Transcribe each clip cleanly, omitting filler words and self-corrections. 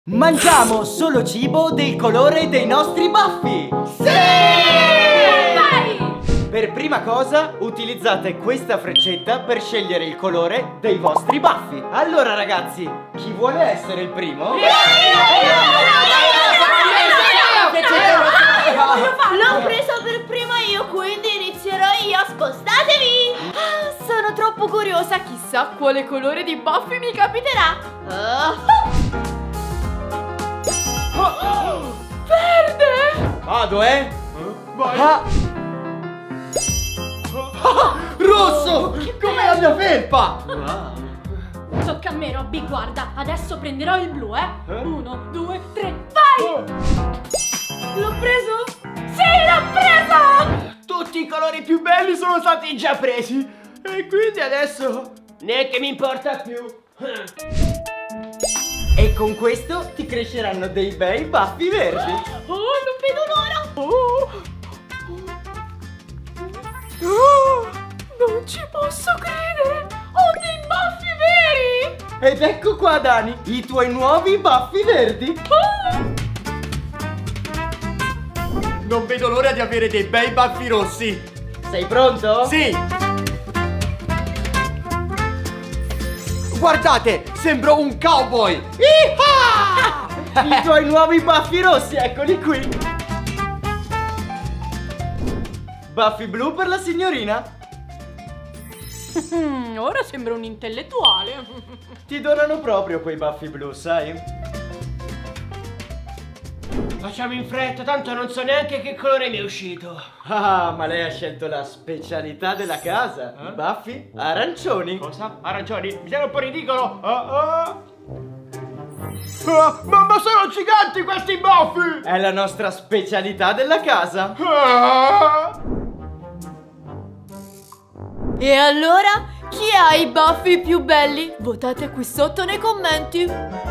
Mangiamo solo cibo del colore dei nostri baffi! Sì! Vai! Per prima cosa, utilizzate questa freccetta per scegliere il colore dei vostri baffi. Allora ragazzi, chi vuole essere il primo? L'ho preso per prima io, quindi inizierò io. Spostatevi! Sono troppo curiosa, chissà quale colore di baffi mi capiterà. Verde! Vado, Vai! Rosso! Come la mia felpa! Tocca a me, Robby, guarda, adesso prenderò il blu, 1, 2, 3, vai! L'ho preso? Sì, l'ho presa! Tutti i colori più belli sono stati già presi e quindi adesso neanche mi importa più. E con questo ti cresceranno dei bei baffi verdi. Oh, non vedo l'ora! Non ci posso credere! Ho dei baffi veri! Ed ecco qua, Dani, i tuoi nuovi baffi verdi. Non vedo l'ora di avere dei bei baffi rossi. Sei pronto? Sì! Guardate, sembro un cowboy! I tuoi nuovi baffi rossi, eccoli qui. Baffi blu per la signorina. Ora sembra un intellettuale. Ti donano proprio quei baffi blu, sai? Facciamo in fretta, tanto non so neanche che colore mi è uscito. Ah, ma lei ha scelto la specialità della casa. I baffi arancioni. Cosa? Arancioni? Mi sembra un po' ridicolo. Ma sono giganti questi baffi! È la nostra specialità della casa. E allora, chi ha i baffi più belli? Votate qui sotto nei commenti.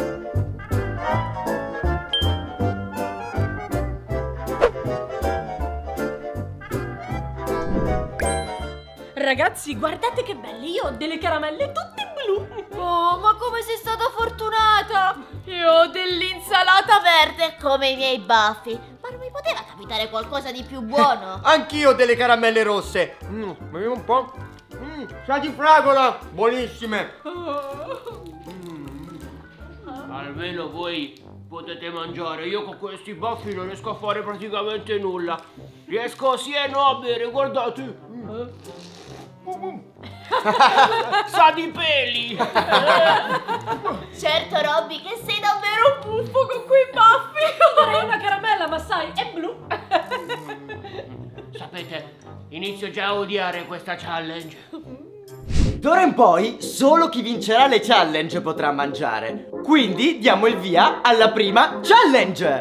Ragazzi, guardate che belli, io ho delle caramelle tutte blu. Oh, ma come sei stata fortunata! Io ho dell'insalata verde come i miei baffi. Ma non mi poteva capitare qualcosa di più buono? Anch'io ho delle caramelle rosse. Vediamo un po'. Sa di fragola, buonissime. Almeno voi potete mangiare. Io con questi baffi non riesco a fare praticamente nulla. Riesco sì e no a bere, guardate. Sa di peli. Certo, Robby, che sei davvero buffo con quei baffi. Vorrei una caramella, ma sai, è blu. Sapete, inizio già a odiare questa challenge. D'ora in poi solo chi vincerà le challenge potrà mangiare. Quindi diamo il via alla prima challenge.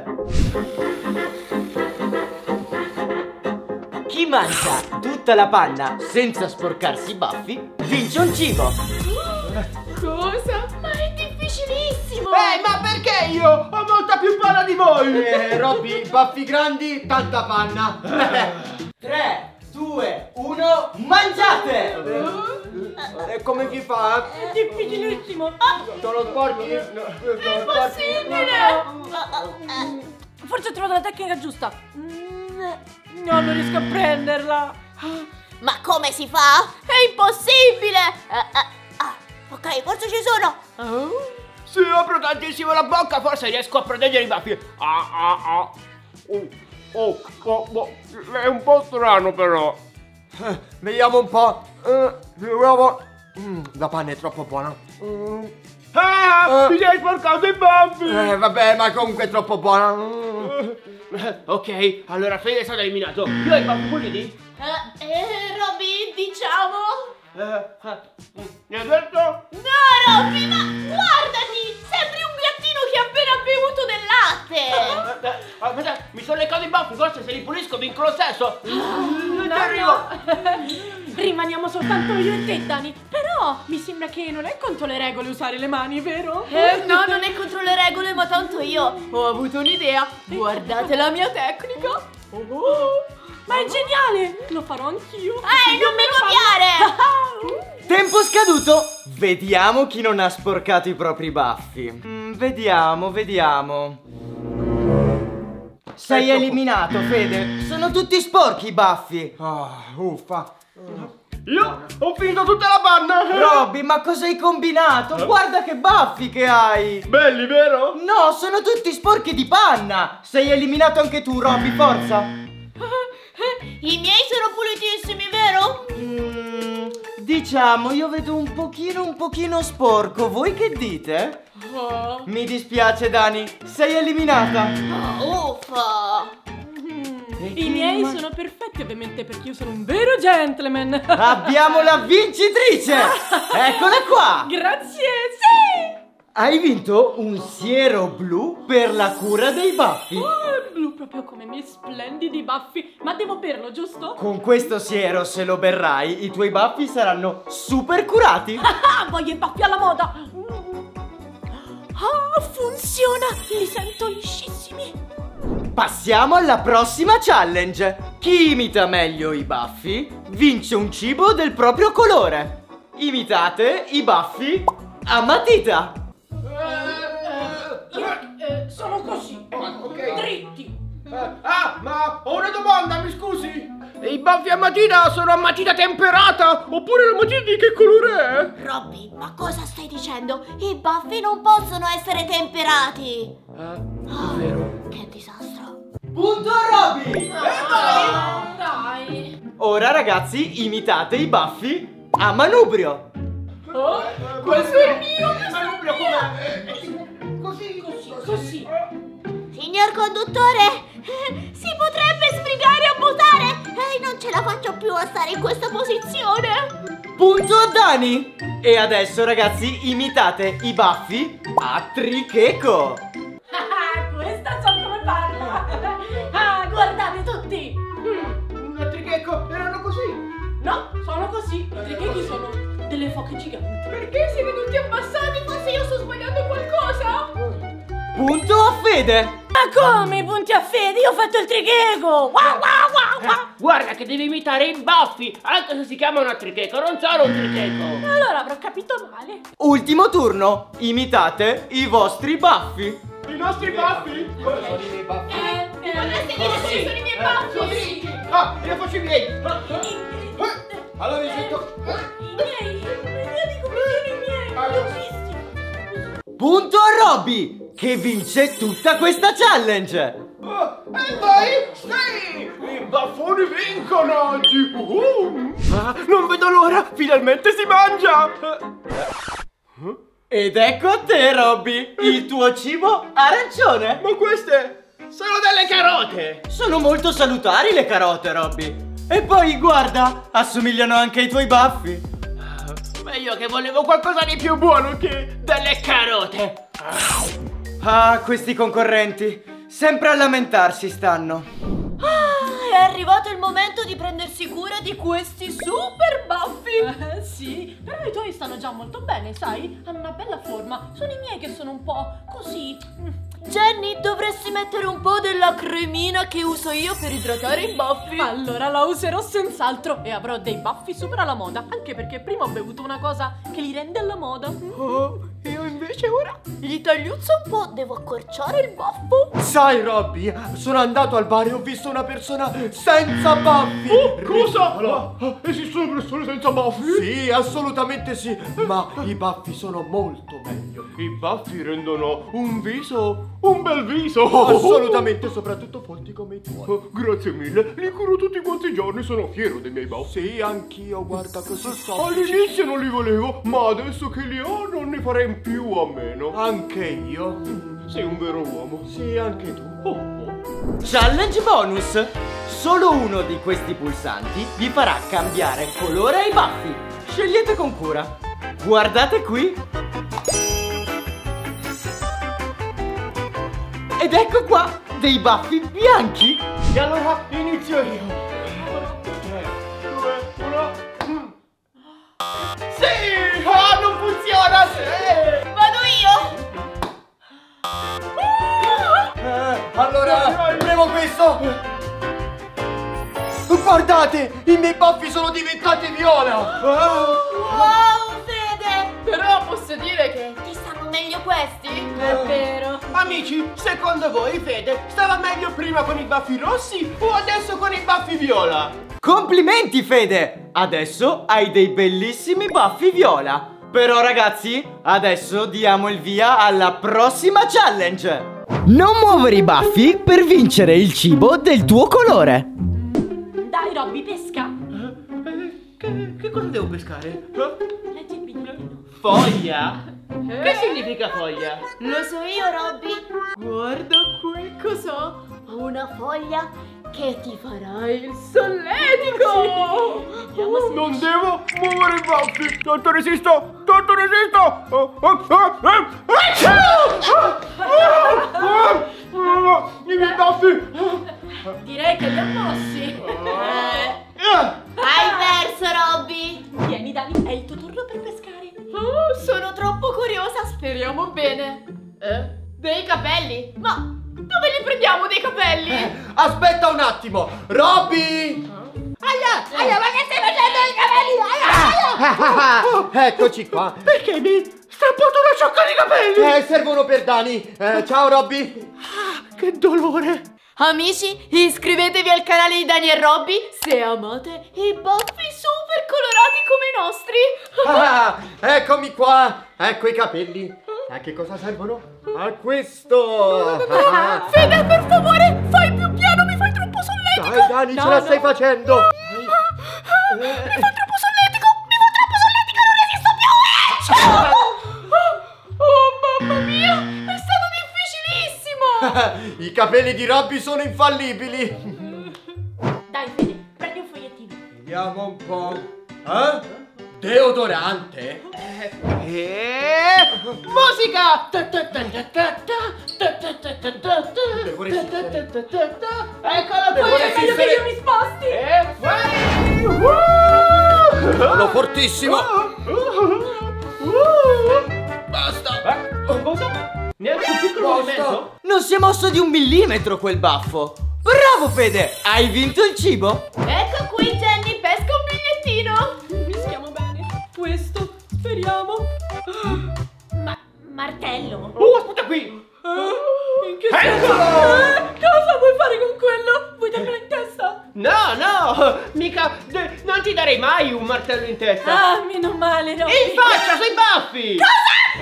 Chi mangia tutta la panna senza sporcarsi i baffi vince un cibo. Cosa? Ma è difficilissimo! Ma perché io ho molta più panna di voi? Robby, baffi grandi, tanta panna. 3, 2, 1, mangiate! E come si fa? È difficilissimo. Sono sporchi? Impossibile! Forse ho trovato la tecnica giusta. No, non riesco a prenderla. Ma come si fa? È impossibile! Ok, forse ci sono! Se apro tantissimo la bocca, forse riesco a proteggere i baffi. È un po' strano però. Vediamo un po'. La panna è troppo buona. Mi sei sporcato i baffi! Vabbè, ma comunque è troppo buona. Ok, allora Fede è stato eliminato. Tu hai i baffi puliti? Robby, diciamo? Mi ha detto? No, Robby, ma guardati! Sembri un gattino che ha appena bevuto del latte! Aspetta, mi sono leccato i baffi, forse se li pulisco vinco lo stesso. No. Rimaniamo soltanto io e te, Dani. Però mi sembra che non è contro le regole usare le mani, vero? No, non è contro le regole, ma tanto io ho avuto un'idea. Guardate la mia tecnica. Ma è geniale! Lo farò anch'io! Non mi copiare! Tempo scaduto! Vediamo chi non ha sporcato i propri baffi. Vediamo. Sei eliminato, Fede. Sono tutti sporchi i baffi. Uffa. Io ho finito tutta la panna. Robby, ma cosa hai combinato? Guarda che baffi che hai. Belli, vero? No, sono tutti sporchi di panna. Sei eliminato anche tu, Robby, forza. I miei sono pulitissimi, vero? Diciamo, io vedo un pochino sporco. Voi che dite? Mi dispiace, Dani, sei eliminata. Uffa. I miei sono perfetti, ovviamente, perché io sono un vero gentleman. Abbiamo la vincitrice. Eccola qua. Grazie, sì. Hai vinto un siero blu per la cura dei baffi. È blu proprio come i miei splendidi baffi. Ma devo berlo, giusto? Con questo siero, se lo berrai, i tuoi baffi saranno super curati. Voglio i baffi alla moda. Funziona. Li sento liscissimi. Passiamo alla prossima challenge. Chi imita meglio i baffi vince un cibo del proprio colore. Imitate i baffi a matita. Sono così. Ok. Dritti. Ma ho una domanda, mi scusi. I baffi a matita sono a matita temperata? Oppure la matita di che colore è? Robby, ma cosa stai dicendo? I baffi non possono essere temperati. Vero. Che disastro. Punto a Robby. Dai. Ora ragazzi, imitate i baffi a manubrio. Questo è il mio. Così. Signor conduttore, si potrebbe sbrigare a votare? Non ce la faccio più a stare in questa posizione. Punto a Dani. E adesso ragazzi, imitate i baffi a Tricheco. Questa so come parla. Guardate tutti. Una tricheco, erano così. No, sono così. I trichechi sono delle foche giganti. Perché siete tutti abbassati? Forse io sto sbagliando qualcosa? Punto a Fede. Ma come punti a Fede? Io ho fatto il tricheco. Guarda che devi imitare i baffi, anche se si chiamano a tricheco, non sono un tricheco. Allora avrò capito male. Ultimo turno. Imitate i vostri baffi. I nostri baffi? Potresti dire quali sono i miei baffi? Io faccio i miei. Allora mi sento. I miei? Vedi come sono i miei? Li ho visti. Punto a Robby, che vince tutta questa challenge. E dai, sì! I baffoni vincono oggi! Non vedo l'ora! Finalmente si mangia! Ed ecco a te, Robby, il tuo cibo arancione. Ma queste sono delle carote! Sono molto salutari le carote, Robby. E poi, guarda, assomigliano anche ai tuoi baffi. Ma io che volevo qualcosa di più buono che delle carote. Ah, questi concorrenti. Sempre a lamentarsi stanno. È arrivato il momento di prendersi cura di questi super baffi. Sì, però i tuoi stanno già molto bene, sai? Hanno una bella forma. Sono i miei che sono un po' così. Jenny, dovresti mettere un po' della cremina che uso io per idratare i baffi. Allora la userò senz'altro e avrò dei baffi super alla moda. Anche perché prima ho bevuto una cosa che li rende alla moda. Io invece ora? Gli tagliuzzo un po', devo accorciare il baffo. Sai, Robby, sono andato al bar e ho visto una persona senza baffi. Cosa? Esistono persone senza baffi? Sì, assolutamente sì. Ma i baffi sono molto meglio. I baffi rendono un viso un bel viso. Assolutamente, soprattutto folti come i tuoi. Grazie mille, li curo tutti quanti i giorni, sono fiero dei miei baffi. Sì, anch'io, guarda così so. All'inizio non li volevo, ma adesso che li ho non ne farei più a meno. Anche io. Sei un vero uomo. Sì, anche tu. Challenge bonus. Solo uno di questi pulsanti vi farà cambiare colore ai baffi. Scegliete con cura. Guardate qui. Ed ecco qua, dei baffi bianchi. E allora inizio io. 3, 2, 1. Sì! Non funziona! Sì! Vado io. Allora, proviamo questo. Guardate, i miei baffi sono diventati viola. Wow, Fede! Però posso dire che... Ti stanno meglio questi? È vero. Amici, secondo voi Fede stava meglio prima con i baffi rossi o adesso con i baffi viola? Complimenti Fede! Adesso hai dei bellissimi baffi viola. Però ragazzi, adesso diamo il via alla prossima challenge. Non muovere i baffi per vincere il cibo del tuo colore. Dai, Robby, pesca. Che cosa devo pescare? Leggi il bigliettino. Foglia? Che significa foglia? Lo so io, Robby. Guarda qui cos'ho. Una foglia che ti farà il Solletico! Vediamo se... Non devo muovere i baffi! Tanto resisto! Tanto resisto! I miei baffi! Direi che li ha mossi. Hai perso, Robby. Vieni, Dani, è il tuo turno per pescare. Oh, sono troppo curiosa, speriamo bene. Dei capelli? Ma dove li prendiamo dei capelli? Aspetta un attimo, Robby! Aia, ma che stai facendo i capelli? Aia! Eccoci qua. Perché mi strappato una ciocca di capelli? Servono per Dani. Ciao Robby. Che dolore! Amici, iscrivetevi al canale di Dani e Robby se amate i baffi super colorati come i nostri. Eccomi qua. Ecco i capelli. A che cosa servono? A questo. Fede, per favore, fai più piano, mi fai troppo solletico. Dai Dani, ce la stai facendo. Mi fa troppo solletico, non resisto più. Oh, mamma mia, è stato difficilissimo. I capelli di Robby sono infallibili. Dai, Fede, prendi un fogliettino. Vediamo un po'. Deodorante? Musica! Devo resistere. Eccola Devo qui! resistere. Meglio che io mi sposti. E fuori! Sono fortissimo. Basta! Cosa? Neanche un piccolo Basta. movimento? Non si è mosso di 1 millimetro quel baffo. Bravo Fede, hai vinto il cibo. Ecco qui, Jenny, pesca un bigliettino. Mischiamo bene. Questo, speriamo. Martello. Aspetta qui! In che Eccolo! Cosa vuoi fare con quello? Vuoi darmelo in testa? No, mica, non ti darei mai un martello in testa. Ah, meno male, Robby. In faccia, sui baffi! Cosa?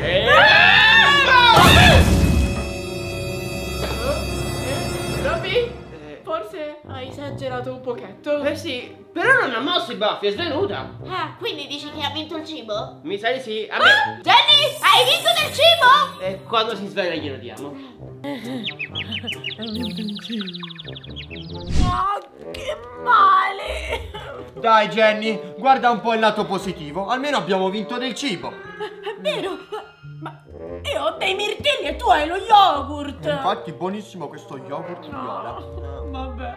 Robby? Forse hai esagerato un pochetto. Sì, però non ha mosso i baffi, è svenuta. Ah, quindi dici che ha vinto il cibo? Mi sa di sì. Vabbè. Jenny, hai vinto del cibo? Quando si sveglia glielo diamo. Oh, che male. Dai Jenny, guarda un po' il lato positivo. Almeno abbiamo vinto del cibo. È vero, ma io ho dei mirtilli e tu hai lo yogurt. Infatti buonissimo questo yogurt viola. Vabbè.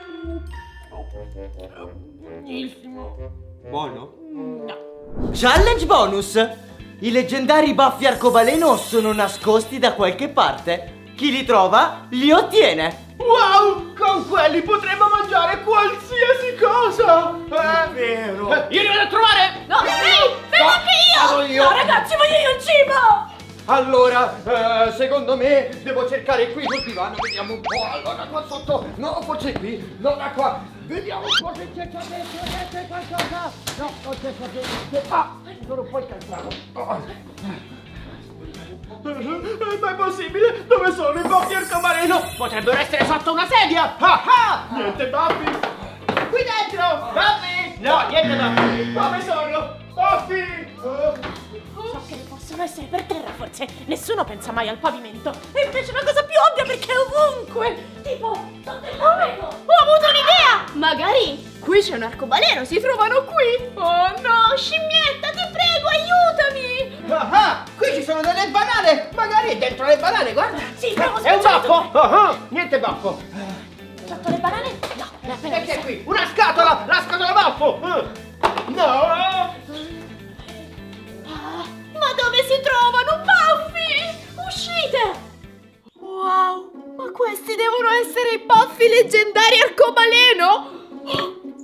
Buonissimo. Buono? No. Challenge bonus. I leggendari baffi arcobaleno sono nascosti da qualche parte. Chi li trova, li ottiene. Wow, con quelli potremmo mangiare qualsiasi cosa. È vero. Io li vado a trovare. No, ehi, fermo anche io. Vado io. No, ragazzi, voglio io il cibo! Allora, secondo me devo cercare qui sul divano. Vediamo un po'. Allora, qua sotto. No, forse qui. No, da qua. Vediamo un po' se c'è qualcosa. No, non c'è qualcosa. Ah, sono un po' incazzato. Ma è possibile? Dove sono i baffi arcobaleno? Potrebbero essere sotto una sedia. Niente baffi. Qui dentro. Baffi. No, niente baffi. Dove sono? Baffi. So che possono essere per terra, forse. Nessuno pensa mai al pavimento. E invece è una cosa più ovvia perché è ovunque. Tipo, sotto il tappeto. Ho avuto un'idea. Magari qui c'è un arcobaleno, si trovano qui. Oh no, scimmietta, ti prego, aiutami. Qui ci sono delle banane. Magari è dentro le banane, guarda. Sì, abbiamo È un spacciato. baffo. Niente baffo. Sotto le banane? No, l'ha appena E che è vista. qui? Una scatola. La scatola baffo. No. Ma dove si trovano, baffi? Uscite. Wow, ma questi devono essere i baffi leggendari arcobaleno.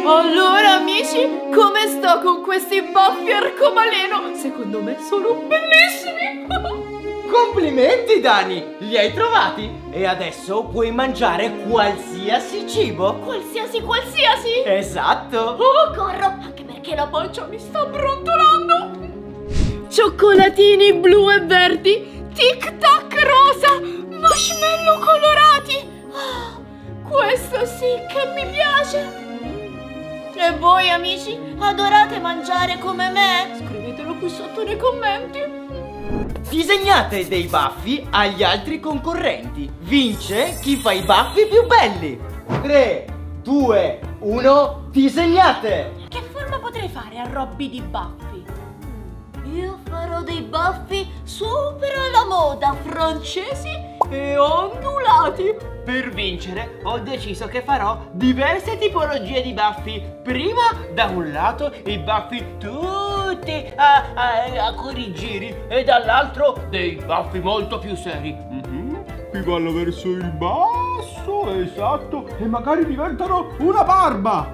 Allora amici, come sto con questi baffi arcobaleno? Secondo me sono bellissimi. Complimenti Dani, li hai trovati? E adesso puoi mangiare qualsiasi cibo. Qualsiasi? Esatto. Oh, corro, anche perché la pancia mi sta brontolando. Cioccolatini blu e verdi, tic tac rosa, marshmallow colorati. Questo sì che mi piace. E voi amici, adorate mangiare come me? Scrivetelo qui sotto nei commenti. Disegnate dei baffi agli altri concorrenti. Vince chi fa i baffi più belli. 3, 2, 1, disegnate. Che forma potrei fare a Robby di baffi? Io farò dei baffi super alla moda, francesi e ondulati. Per vincere ho deciso che farò diverse tipologie di baffi. Prima da un lato i baffi tutti a corigiri e dall'altro dei baffi molto più seri. Qui vanno verso il basso, esatto, e magari diventano una barba.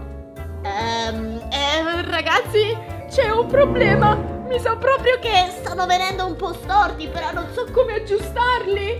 Ragazzi, c'è un problema. Mi sa proprio che stanno venendo un po' storti, però non so come aggiustarli.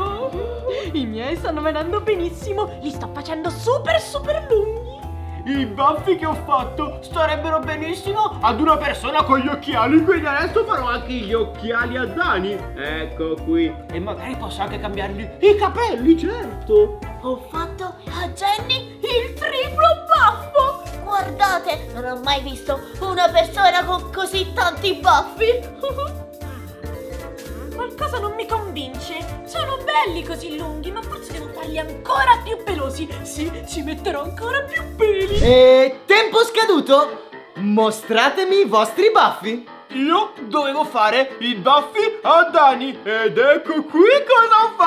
I miei stanno venendo benissimo, li sto facendo super lunghi. I baffi che ho fatto starebbero benissimo ad una persona con gli occhiali, quindi adesso farò anche gli occhiali a Dani. Ecco qui. E magari posso anche cambiargli i capelli, certo. Ho fatto a Jenny il triplo baffo. Guardate, non ho mai visto una persona con così tanti baffi. Qualcosa non mi convince. Sono belli così lunghi, ma forse devo farli ancora più pelosi. Sì, ci metterò ancora più peli. E tempo scaduto. Mostratemi i vostri baffi. Io dovevo fare i baffi a Dani ed ecco qui cosa ho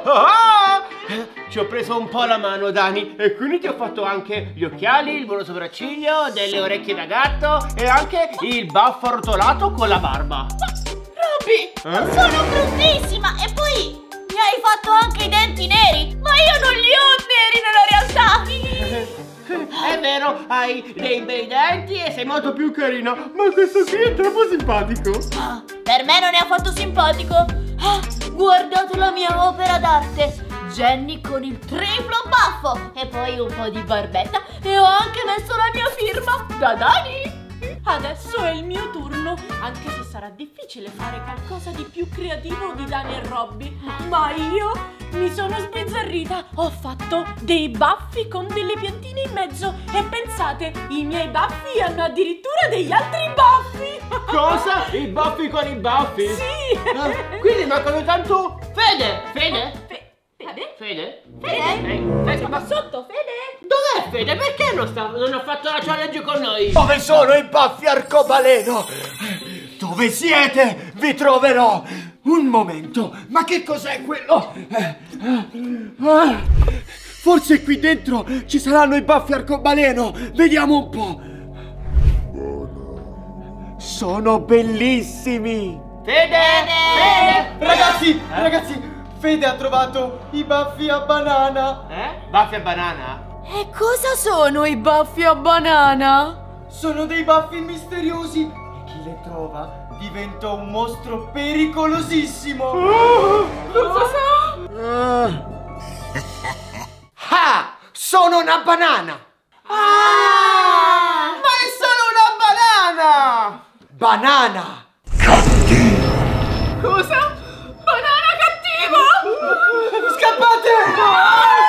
fatto. Ci ho preso un po' la mano, Dani, e quindi ti ho fatto anche gli occhiali, il volo sopracciglio, delle orecchie da gatto e anche il baffo arrotolato con la barba. Robby, sono bruttissima. E poi mi hai fatto anche i denti neri. Ma io non li ho neri nella realtà. È vero, hai dei bei denti e sei molto più carina, ma questo qui è troppo simpatico. Per me non è affatto simpatico. Guardate la mia opera d'arte. Jenny con il triplo baffo e poi un po' di barbetta. E ho anche messo la mia firma da Dani. Adesso è il mio turno, anche se sarà difficile fare qualcosa di più creativo di Dani e Robby. Ma io mi sono sbizzarrita, ho fatto dei baffi con delle piantine in mezzo. E pensate, i miei baffi hanno addirittura degli altri baffi. Cosa? I baffi con i baffi? Sì. Quindi mancano tanto Fede. Fede? Fede? Fede? Ma sotto, Fede? Dov'è Fede? Perché non ha fatto la challenge con noi? Dove sono i baffi arcobaleno? Dove siete? Vi troverò. Un momento, ma che cos'è quello? Forse qui dentro ci saranno i baffi arcobaleno. Vediamo un po'. Sono bellissimi. Fede! Ragazzi, Fede ha trovato i baffi a banana. Baffi a banana? E cosa sono i baffi a banana? Sono dei baffi misteriosi e chi li trova diventa un mostro pericolosissimo. Sono una banana. Ma è solo una banana! Banana. Cosa? Banana cattivo! Scappate!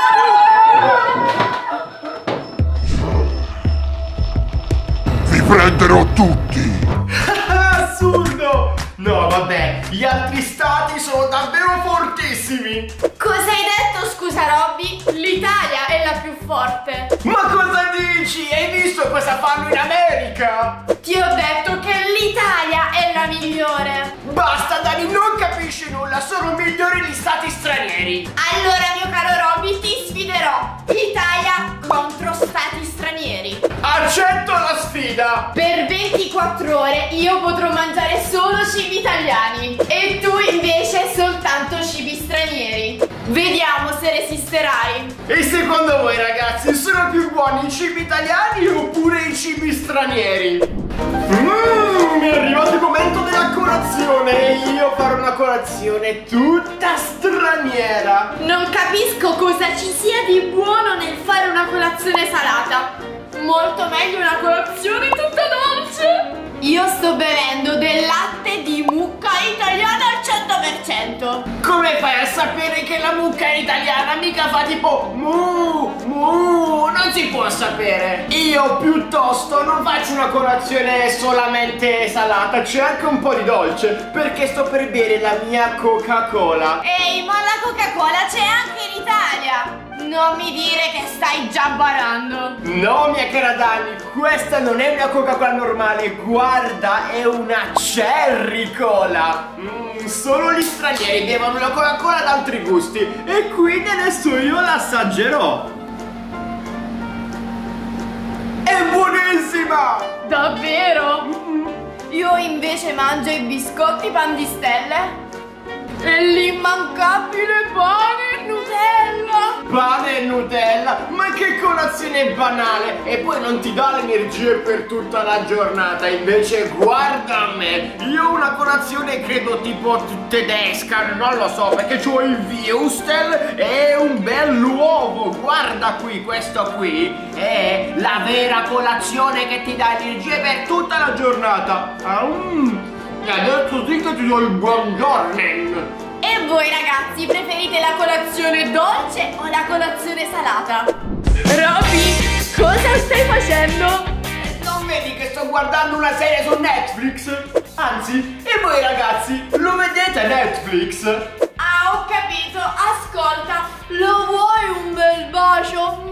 Vi prenderò tutti! Assurdo! No, vabbè, gli altri stati sono davvero fortissimi. Cosa hai detto, scusa Robby? L'Italia è la più forte. Ma cosa dici? Hai visto cosa fanno in America? Ti ho detto che l'Italia è la migliore. Basta, Dani, non capisci nulla, sono migliori gli stati stranieri. Allora, mio caro Robby, ti sfiderò. Italia contro stati stranieri. Accetto la sfida. Per 24 ore io potrò mangiare solo cibi italiani e tu invece soltanto cibi stranieri. Vediamo se resisterai. E secondo voi ragazzi sono più buoni i cibi italiani oppure i cibi stranieri? Mi è arrivato il momento della colazione e io farò una colazione tutta straniera. Non capisco cosa ci sia di buono nel fare una colazione salata. Molto meglio una colazione tutta dolce. Io sto bevendo del latte di mucca italiana al 100%. Come fai a sapere che la mucca è italiana? Mica fa tipo mu, mu, non si può sapere. Io piuttosto non faccio una colazione solamente salata, c'è anche un po' di dolce, perché sto per bere la mia Coca-Cola. Ehi, ma la Coca-Cola c'è anche in Italia. Non mi dire che stai già barando. No, mia cara Dani, questa non è una Coca-Cola normale, guarda, è una Cherry Cola. Solo gli stranieri bevono la Coca-Cola ad altri gusti e quindi adesso io l'assaggerò. È buonissima! Davvero? Io invece mangio i biscotti pan di stelle e l'immancabile pane e Nutella. Pane e Nutella? Ma che colazione banale! E poi non ti dà le energie per tutta la giornata. Invece guarda me, io ho una colazione credo tipo tedesca, non lo so, perché c'ho il Würstel e un bell'uovo. Guarda qui, questo qui è la vera colazione che ti dà energie per tutta la giornata. E adesso sì che ti do il buongiorno. E voi ragazzi, preferite la colazione dolce o la colazione salata? Robby, cosa stai facendo? Non vedi che sto guardando una serie su Netflix? Anzi, e voi ragazzi, lo vedete Netflix? Ah, ho capito, ascolta, lo vuoi un bel bacio?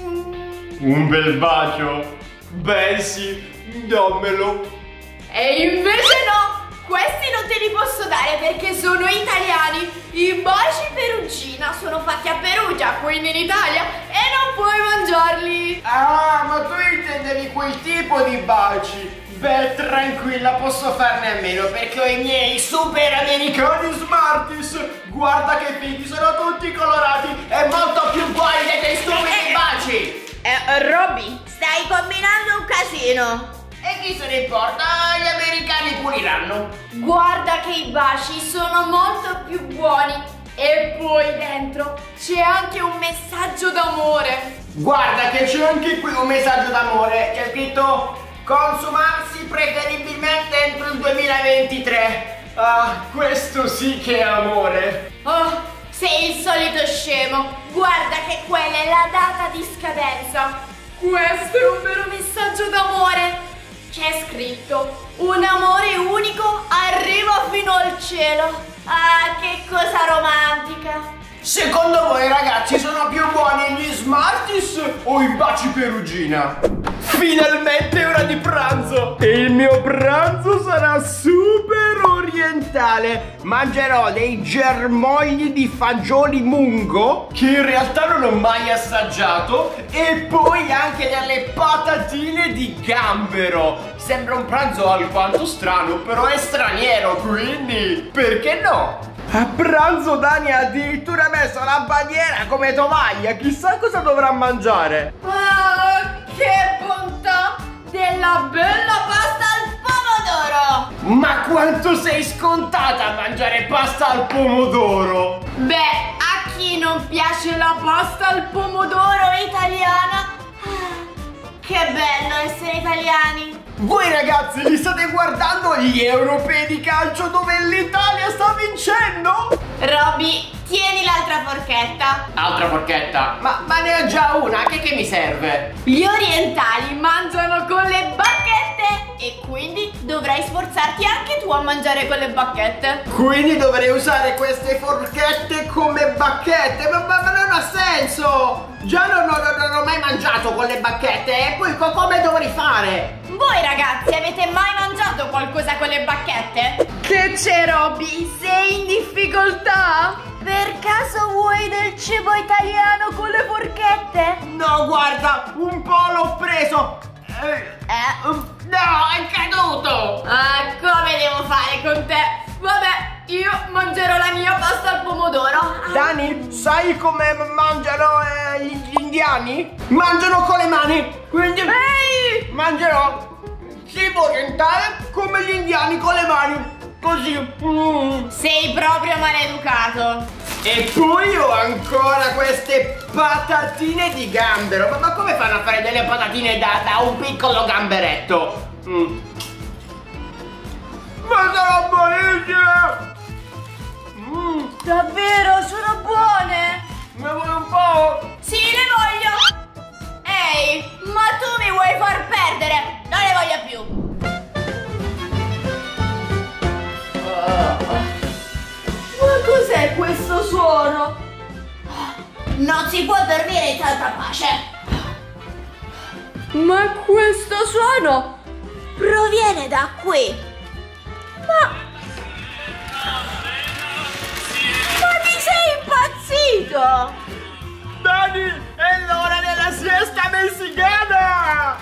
Un bel bacio? Beh sì, dammelo. E invece no! Questi non te li posso dare perché sono italiani. I baci Perugina sono fatti a Perugia, quindi in Italia, e non puoi mangiarli. Ah, ma tu intendevi quel tipo di baci? Beh, tranquilla, posso farne a meno perché ho i miei super americani Smarties. Guarda che fighi, sono tutti colorati e molto più buoni dei stupidi baci. Robby, stai combinando un casino. E chi se ne importa? Gli americani puliranno. Guarda che i baci sono molto più buoni. E poi dentro c'è anche un messaggio d'amore. Guarda che c'è anche qui un messaggio d'amore. C'è scritto consumarsi preferibilmente entro il 2023. Ah, questo sì che è amore. Oh, sei il solito scemo. Guarda che quella è la data di scadenza. Questo è un vero messaggio d'amore. C'è scritto: un amore unico arriva fino al cielo. Ah, che cosa romantica. Secondo voi ragazzi sono più buoni gli Smarties o i baci Perugina? Finalmente è ora di pranzo e il mio pranzo sarà super orientale. Mangerò dei germogli di fagioli mungo che in realtà non ho mai assaggiato e poi anche delle patatine di gambero. Sembra un pranzo alquanto strano, però è straniero, quindi perché no? A pranzo Dani ha addirittura messo la bandiera come tovaglia. Chissà cosa dovrà mangiare. Ah, che bontà della bella pasta al pomodoro. Ma quanto sei scontata a mangiare pasta al pomodoro. Beh, a chi non piace la pasta al pomodoro italiana? Che bello essere italiani. Voi ragazzi li state guardando gli europei di calcio dove l'Italia sta vincendo? Robby, tieni l'altra forchetta. Altra forchetta? Ma ne ho già una, che mi serve? Gli orientali mangiano con le bacchette e quindi dovrai sforzarti anche tu a mangiare con le bacchette. Quindi dovrei usare queste forchette come bacchette? Ma non ha senso! Già non ho mai mangiato con le bacchette e poi come dovrei fare? Voi ragazzi avete mai mangiato qualcosa con le bacchette? Che c'è Robby? Sei in difficoltà? Per caso vuoi del cibo italiano con le forchette? No, guarda, un po' l'ho preso. No, è caduto. Ah, come devo fare con te? Vabbè, io mangerò la mia pasta al pomodoro. Dani, sai come mangiano gli indiani? Mangiano con le mani. Quindi mangerò cibo orientale come gli indiani con le mani. Così. Sei proprio maleducato. E poi ho ancora queste patatine di gambero. Ma come fanno a fare delle patatine da un piccolo gamberetto? Ma sono buonissime! Davvero, sono buone? Ne vuoi un po'? Sì, le voglio. Ehi, ma tu mi vuoi far perdere? Non le voglio più. Ma cos'è questo suono? Non si può dormire in tanta pace. Ma questo suono proviene da qui. Ma ti sei impazzito? Dani, è l'ora della siesta messicana!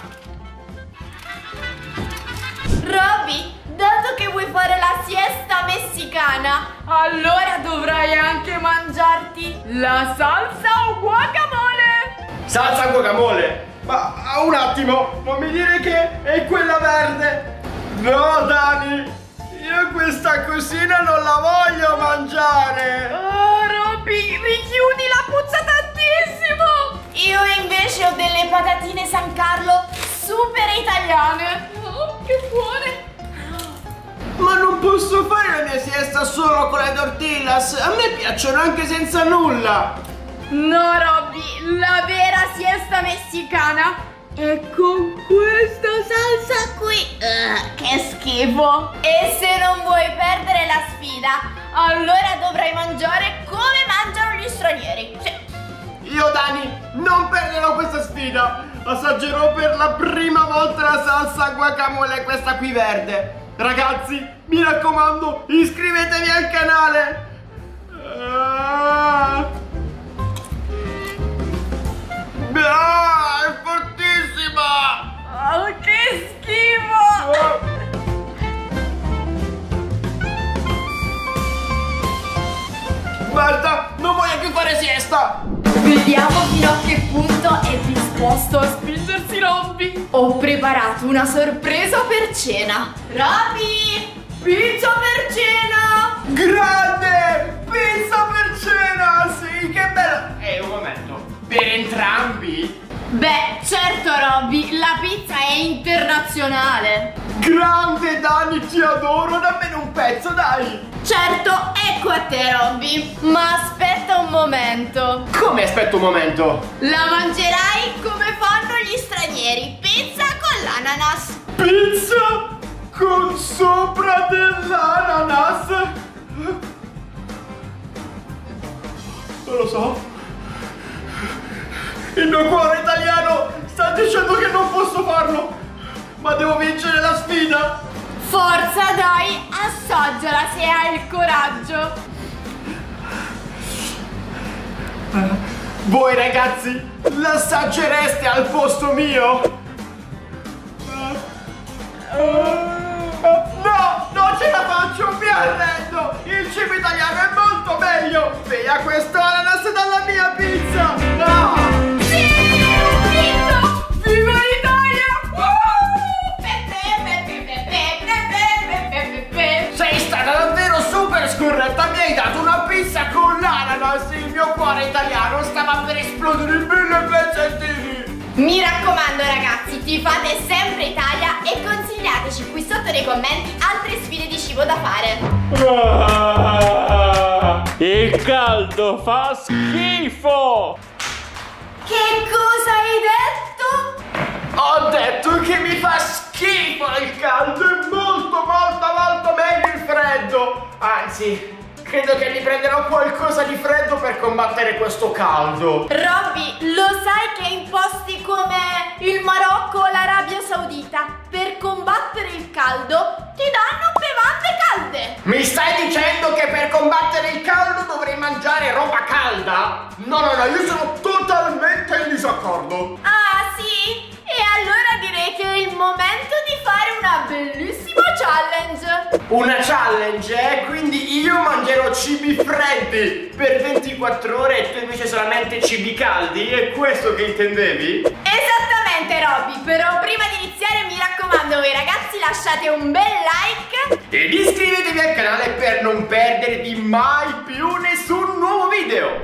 Robby, dato che vuoi fare la siesta messicana, allora dovrai anche mangiarti la salsa o guacamole. Salsa guacamole? Ma un attimo, non mi dire che è quella verde! No, Dani! Io questa cosina non la voglio mangiare! Oh, Robby, richiudi la puzza tantissimo! Io invece ho delle patatine San Carlo super italiane! Oh, che buone! Ma non posso fare la mia siesta solo con le tortillas! A me piacciono anche senza nulla! No, Robby, la vera siesta messicana è con questa salsa qui! Che schifo! E se non vuoi perdere la sfida, allora dovrai mangiare come mangiano gli stranieri! Sì. Io, Dani, non perderò questa sfida! Assaggerò per la prima volta la salsa guacamole, questa qui verde! Ragazzi, mi raccomando, iscrivetevi al canale! È fortissima! Oh, che schifo! Basta, non voglio più fare siesta! Vediamo fino a che punto è disposto a spingersi Robby. Ho preparato una sorpresa per cena. Robby, pizza per cena! Grande! Pizza per cena! Sì, che bello! Un momento, per entrambi? Beh, certo Robby, la pizza è internazionale. Grande, Dani, ti adoro! Dammene un pezzo, dai! Certo, ecco a te Robby. Ma aspetta un momento. Come aspetta un momento? La mangerai come fanno gli stranieri. Pizza con l'ananas. Pizza con sopra dell'ananas? Non lo so. Il mio cuore italiano sta dicendo che non posso farlo. Ma devo vincere la sfida. Forza, dai, assaggiala se hai il coraggio. Voi ragazzi, l'assaggereste al posto mio? No, non ce la faccio, mi arrendo. Il cibo italiano è molto meglio. Via questo ananas dalla mia pizza. No! Sì, ho vinto! Viva l'Italia! Sei stata davvero super scorretta. Mi hai dato una pizza con l'ananas. Il mio cuore italiano stava per esplodere in 1000 pezzettini. Mi raccomando ragazzi, tifate sempre Italia e consigliateci qui sotto nei commenti altre sfide di cibo da fare. Il caldo fa schifo. Che cosa hai detto? Ho detto che mi fa schifo il caldo. È molto meglio il freddo. Anzi, credo che mi prenderò qualcosa di freddo per combattere questo caldo. Robby, lo sai che in posti come il Marocco o l'Arabia Saudita per combattere il caldo ti danno bevande calde? Mi stai dicendo che per combattere il caldo dovrei mangiare roba calda? No, io sono totalmente in disaccordo. Ah sì? E allora direi che è il momento di fare una bellissima challenge. una challenge, quindi io mangerò cibi freddi per 24 ore e tu invece solamente cibi caldi? È questo che intendevi? Esattamente, Robby. Però prima di iniziare mi raccomando, voi ragazzi, lasciate un bel like ed iscrivetevi al canale per non perdervi mai più nessun nuovo video.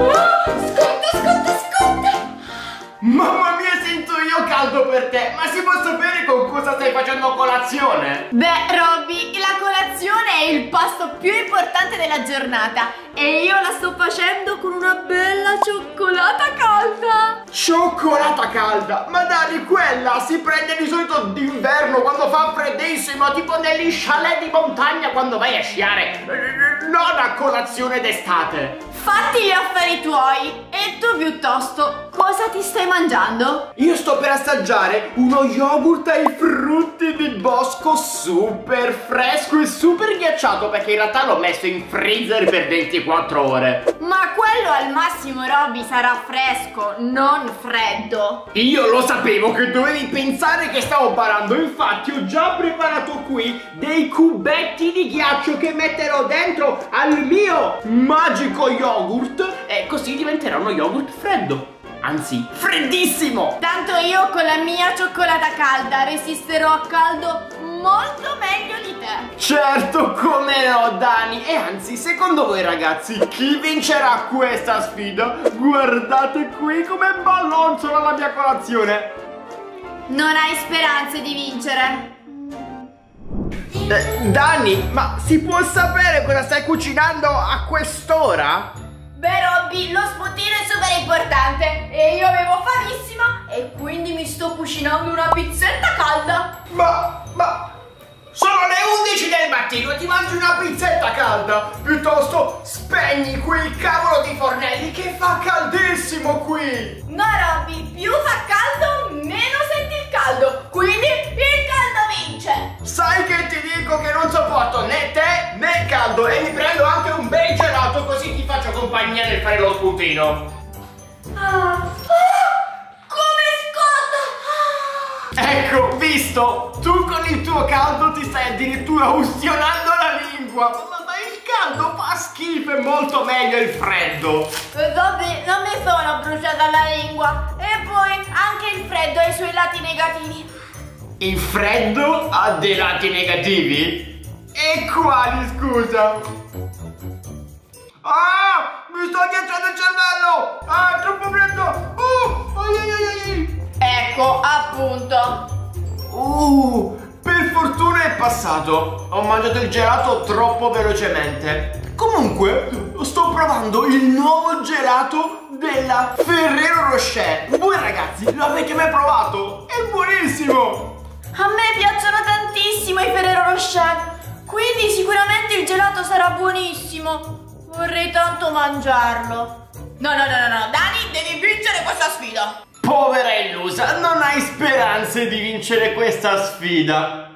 Sconta. Mamma mia, sento io caldo per te. Ma si può sapere con cosa stai facendo colazione? Beh, Robby, la colazione è il pasto più importante della giornata e io la sto facendo con una bella cioccolata calda. Cioccolata calda? Ma Dani, quella si prende di solito d'inverno quando fa freddissimo, tipo negli chalet di montagna quando vai a sciare, non a colazione d'estate. Fatti gli affari tuoi. E tu piuttosto, cosa ti stai mangiando? Io sto per assaggiare uno yogurt ai frutti di bosco super fresco e super ghiacciato, perché in realtà l'ho messo in freezer per 24 ore. Ma quello al massimo, Robby, sarà fresco, non freddo. Io lo sapevo che dovevi pensare che stavo barando, infatti ho già preparato qui dei cubetti di ghiaccio che metterò dentro al mio magico yogurt e così diventerà uno yogurt freddo. Anzi, freddissimo! Tanto io con la mia cioccolata calda resisterò a caldo molto meglio di te. Certo, come no, Dani. E anzi, secondo voi ragazzi, chi vincerà questa sfida? Guardate qui come ballonzola la mia colazione. Non hai speranze di vincere. Dani, ma si può sapere cosa stai cucinando a quest'ora? Beh, Robby, lo spuntino è super importante e io avevo famissima e quindi mi sto cucinando una pizzetta calda. Ma sono le 11 del mattino e ti mangi una pizzetta calda? Piuttosto spegni quel cavolo di fornelli che fa caldissimo qui. No, Robby, più fa caldo, meno senti il caldo, quindi il caldo vince. Sai che ti dico che non sopporto né te né il caldo e mi prendo anche un bel gelato così ti faccio compagnia nel fare lo spuntino. Come scotta! Ecco, visto? Tu con il tuo caldo ti stai addirittura ustionando la lingua. Ma il caldo fa schifo, è molto meglio il freddo. Robby, non mi sono bruciata la lingua. E poi anche il freddo ha i suoi lati negativi. Il freddo ha dei lati negativi? E quali, scusa? Ah! Mi sto ghiacciando il cervello! Ah, è troppo freddo! Ecco, appunto. Per fortuna è passato. Ho mangiato il gelato troppo velocemente. Comunque, sto provando il nuovo gelato della Ferrero Rocher. Voi ragazzi, lo avete mai provato? È buonissimo! A me piacciono tantissimo i Ferrero Rocher, quindi sicuramente il gelato sarà buonissimo. Vorrei tanto mangiarlo. No, Dani, devi vincere questa sfida. Povera illusa, non hai speranze di vincere questa sfida.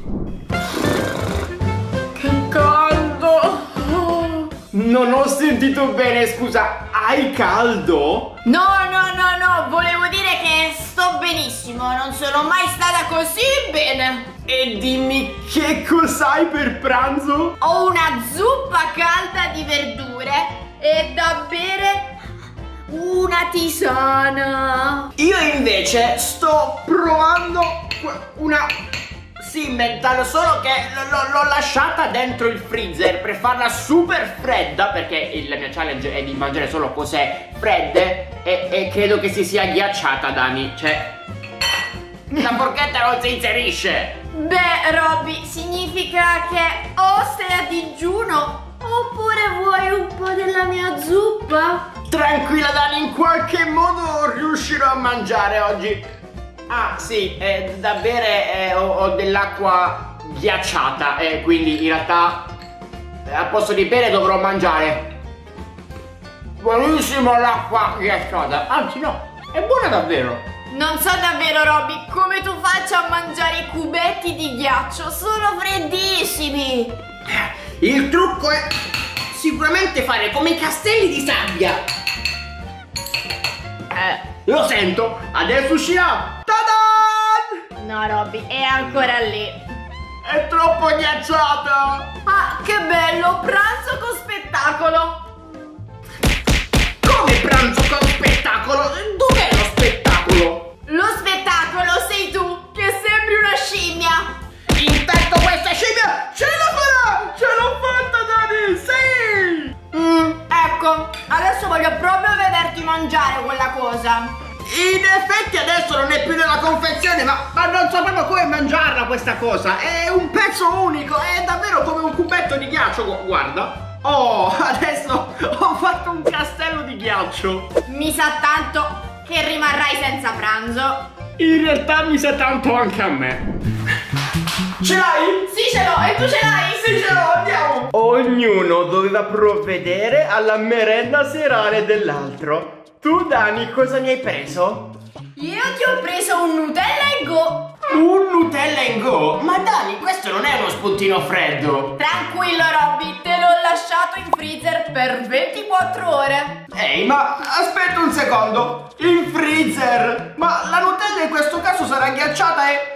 Che caldo. Non ho sentito bene, scusa, hai caldo? No, volevo dire che sto benissimo, non sono mai stata così bene. E dimmi che cos'hai per pranzo? Ho una zuppa calda di verdure e da bere una tisana. Io invece sto provando una Simmental, solo che l'ho lasciata dentro il freezer per farla super fredda, perché la mia challenge è di mangiare solo cose fredde e credo che si sia ghiacciata, Dani. Cioè, la forchetta non si inserisce. Beh, Robby, significa che o sei a digiuno oppure vuoi un po' della mia zuppa? Tranquilla, Dani, in qualche modo riuscirò a mangiare oggi. Ah sì, da bere ho dell'acqua ghiacciata, quindi in realtà al posto di bere dovrò mangiare. Buonissima l'acqua ghiacciata, anzi no, è buona davvero. Non so davvero, Robby, come tu faccia a mangiare i cubetti di ghiaccio, sono freddissimi. Il trucco è sicuramente fare come i castelli di sabbia. Lo sento, adesso uscirà. Ta-da! No, Robby, è ancora lì. È troppo ghiacciata! Ah, che bello! Pranzo con spettacolo! Come pranzo con spettacolo? Dov'è lo spettacolo? Lo spettacolo sei tu, che sembri una scimmia! Intanto questa scimmia ce la farà! Ce l'ho fatta, Dani! Sì! Ecco, adesso voglio proprio vederti mangiare quella cosa. In effetti adesso non è più nella confezione, ma non so proprio come mangiarla questa cosa. È un pezzo unico, è davvero come un cubetto di ghiaccio, guarda. Oh, adesso ho fatto un castello di ghiaccio. Mi sa tanto che rimarrai senza pranzo. In realtà mi sa tanto anche a me. Ce l'hai? Sì, ce l'ho, e tu ce l'hai? Sì, ce l'ho, andiamo. Ognuno doveva provvedere alla merenda serale dell'altro. Tu, Dani, cosa mi hai preso? Io ti ho preso un Nutella in Go. Un Nutella in Go? Ma Dani, questo non è uno spuntino freddo. Tranquillo, Robby, te l'ho lasciato in freezer per 24 ore. Ehi, ma aspetta un secondo. In freezer? Ma la Nutella in questo caso sarà ghiacciata e...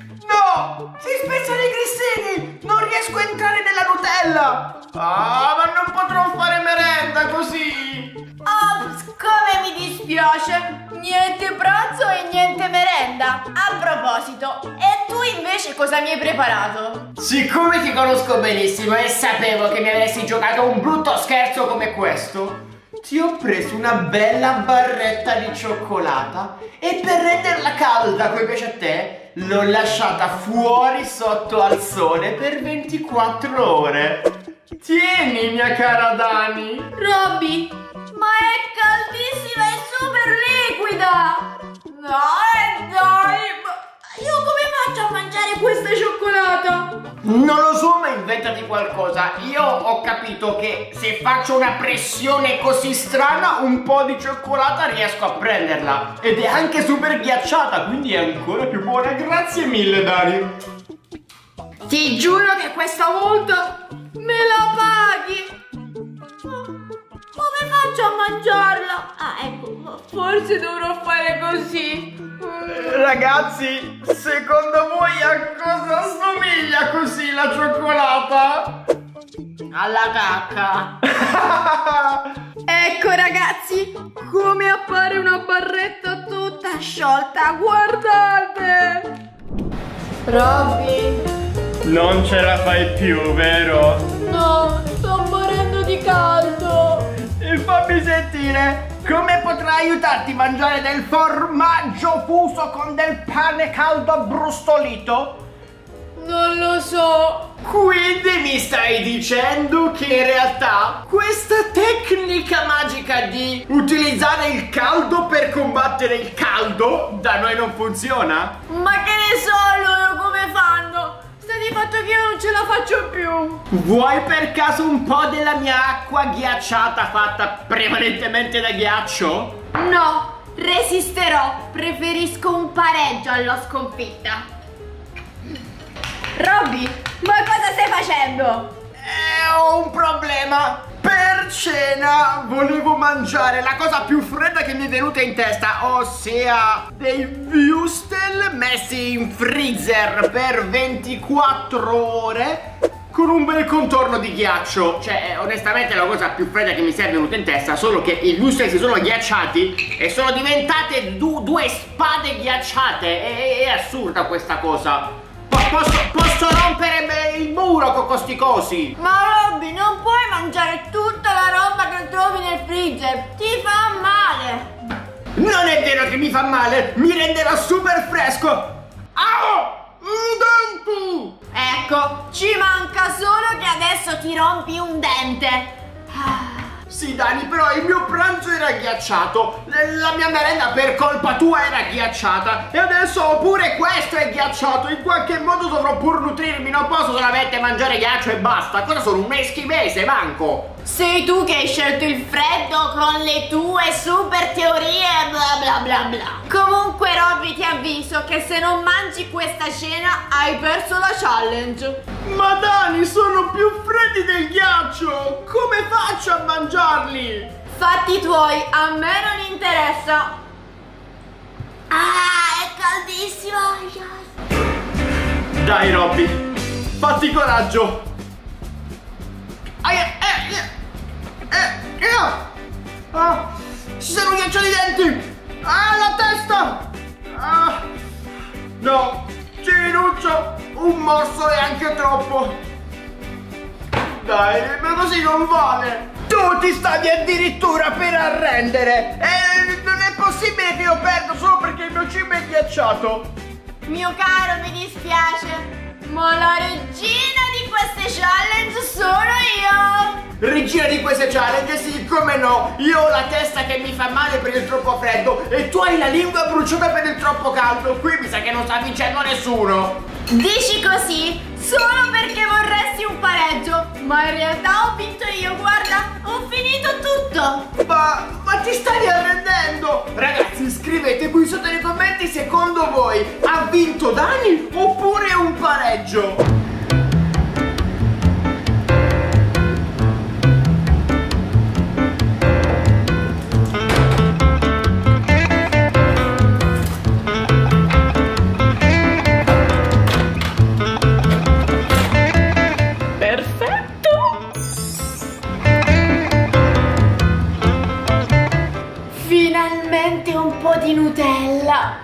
No! Si spezzano i grissini! Non riesco a entrare nella Nutella! Ah, ma non potrò fare merenda così! Ops, come mi dispiace! Niente pranzo e niente merenda. A proposito, e tu invece cosa mi hai preparato? Siccome ti conosco benissimo e sapevo che mi avresti giocato un brutto scherzo come questo, ti ho preso una bella barretta di cioccolata e per renderla calda come piace a te l'ho lasciata fuori sotto al sole per 24 ore. Tieni, mia cara Dani. Robby, ma è caldissima e super liquida! Dai, dai, ma io come faccio a mangiare questa cioccolata? Non lo so, ma inventati qualcosa. Io ho capito che se faccio una pressione così strana, un po' di cioccolata riesco a prenderla. Ed è anche super ghiacciata, quindi è ancora più buona. Grazie mille, Dani. Ti giuro che questa volta me la paghi. Come faccio a mangiarla? Ah, ecco, forse dovrò fare così. Ragazzi, secondo voi a cosa assomiglia così la cioccolata? Alla cacca. Ecco ragazzi, come appare una barretta tutta sciolta. Guardate. Robby, Non ce la fai più, vero? no, sto morendo di caldo. E fammi sentire, come potrai aiutarti a mangiare del formaggio fuso con del pane caldo abbrustolito? Non lo so. Quindi mi stai dicendo che in realtà questa tecnica magica di utilizzare il caldo per combattere il caldo da noi non funziona? Ma che ne so loro come fanno? Sta di fatto che io non ce la faccio più. Vuoi per caso un po' della mia acqua ghiacciata fatta prevalentemente da ghiaccio? No, resisterò. Preferisco un pareggio alla sconfitta. Robby, ma cosa stai facendo? Ho un problema. Per cena volevo mangiare la cosa più fredda che mi è venuta in testa, ossia dei würstel messi in freezer per 24 ore con un bel contorno di ghiaccio. Cioè, onestamente è la cosa più fredda che mi sia venuta in testa, solo che i würstel si sono ghiacciati e sono diventate due spade ghiacciate. È assurda questa cosa. Posso rompere il muro con questi cosi. Ma Robby, non puoi mangiare tutta la roba che trovi nel freezer. Ti fa male. Non è vero che mi fa male, mi renderà super fresco. Au! I denti! Ecco, ci manca solo che adesso ti rompi un dente. Sì, Dani, però il mio pranzo era ghiacciato. La mia merenda per colpa tua era ghiacciata. E adesso pure questo è ghiacciato. In qualche modo dovrò pur nutrirmi. Non posso solamente mangiare ghiaccio e basta. Cosa sono, un eschimese, manco? Sei tu che hai scelto il freddo con le tue super teorie bla bla bla bla. Comunque Robby, ti avviso che se non mangi questa cena hai perso la challenge. Ma Dani, sono più freddi del ghiaccio. Come faccio a mangiarli? Fatti tuoi, a me non interessa. Ah, è caldissima. Dai Robby, Fatti coraggio. Ci sono ghiacciati i denti. La testa. No, ci rinuncio. Un morso è anche troppo. Dai, ma così non vale. Tu ti stavi addirittura per arrendere. Non è possibile che io perdo solo perché il mio cibo è ghiacciato. Mio caro, mi dispiace, ma la regina di queste challenge sono io. Regina di queste challenge, sì, come no. Io ho la testa che mi fa male per il troppo freddo e tu hai la lingua bruciata per il troppo caldo. Qui mi sa che non sta vincendo nessuno. Dici così solo perché vorresti un pareggio, ma in realtà ho vinto io, guarda, ho finito tutto. Ma ti stai arrendendo? Ragazzi, scrivete qui sotto nei commenti secondo voi ha vinto Dani oppure un pareggio? Finalmente un po' di Nutella.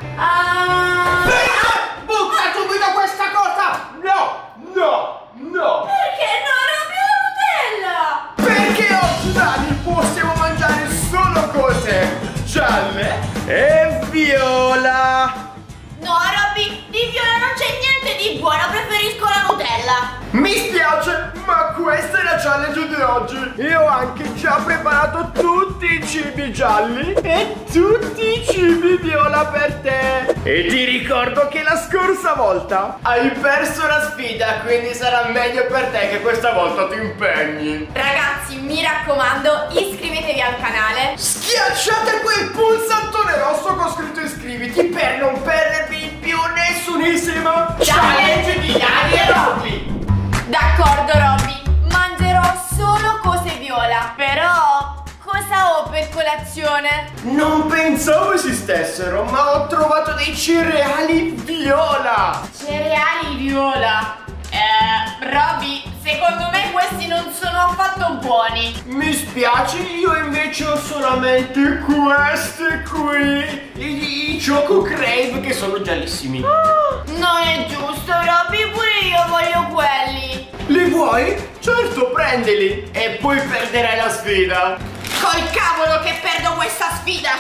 Butta subito questa cosa! No! Perché non abbiamo Nutella? Perché oggi Dani possiamo mangiare solo cose gialle e viola. No, Robby, di viola non c'è niente di buono, preferisco la Nutella. Mi spiace, ma questa è la challenge di oggi. Io ho anche già preparato tutti i cibi gialli e tutti i cibi viola per te. E ti ricordo che la scorsa volta hai perso la sfida, quindi sarà meglio per te che questa volta ti impegni. Ragazzi, mi raccomando, iscrivetevi al canale. Schiacciate quel pulsantone rosso con scritto iscriviti per non perdervi più nessunissima challenge di Dani e Robby. D'accordo, Robby, mangerò solo cose viola. Però cosa ho per colazione? Non pensavo esistessero, ma ho trovato dei cereali viola. Cereali viola? Robby, secondo me questi non sono affatto buoni. Mi spiace, io invece ho solamente queste qui, i Choco Crave, che sono giallissimi. Non è giusto, Robby, pure io voglio quelli. Li vuoi? Certo, prendili e poi perderai la sfida. Col cavolo che perdo questa sfida.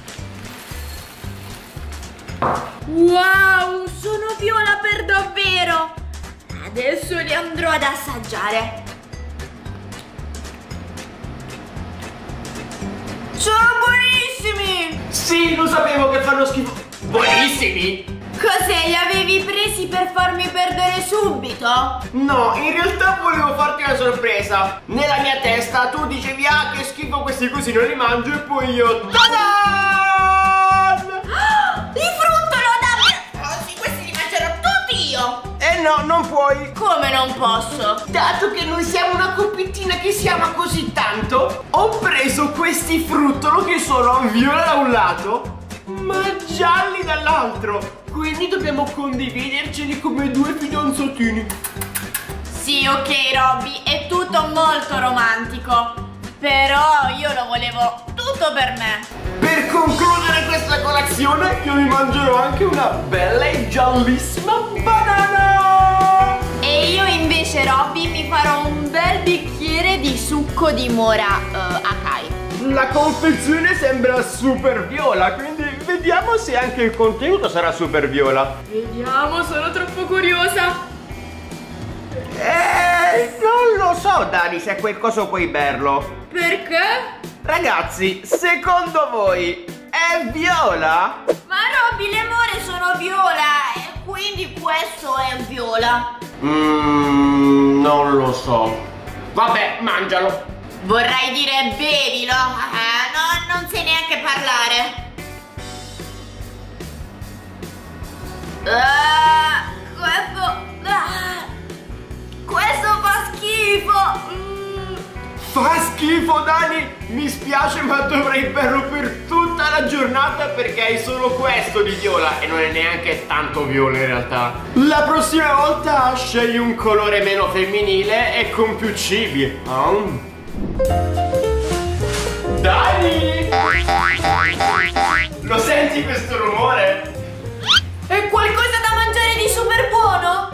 Wow, sono viola per davvero. Adesso li andrò ad assaggiare. Sono buonissimi! Sì, lo sapevo che fanno schifo. Buonissimi! Cos'è? Li avevi presi per farmi perdere subito? No, in realtà volevo farti una sorpresa. Nella mia testa tu dicevi che schifo questi così non li mangio e poi io ta-da! Li fruttolo, dammi! Oh, sì, questi li mangerò tutti io! No, non puoi. Come non posso? Dato che noi siamo una coppettina che si ama così tanto, ho preso questi fruttolo che sono viola da un lato ma gialli dall'altro. Quindi dobbiamo condividerceli come due fidanzatini. Sì, ok, Robby, è tutto molto romantico. Però io lo volevo tutto per me. Per concludere questa colazione io mi mangerò anche una bella e giallissima banana. E io invece, Robby, mi farò un bel bicchiere di succo di mora acai. La confezione sembra super viola, quindi vediamo se anche il contenuto sarà super viola. Vediamo, sono troppo curiosa. Non lo so, Dani, se quel coso puoi berlo. Perché? Ragazzi, secondo voi è viola? Ma Robby, le more sono viola e quindi questo è viola. Non lo so. Vabbè, mangialo. Vorrai dire bevilo? No, non sai neanche parlare. Questo fa schifo. Fa schifo, Dani. Mi spiace, ma dovrei berlo per tutti tutta la giornata perché hai solo questo di viola e non è neanche tanto viola in realtà. La prossima volta scegli un colore meno femminile e con più cibi. Dai! Lo senti questo rumore? È qualcosa da mangiare di super buono?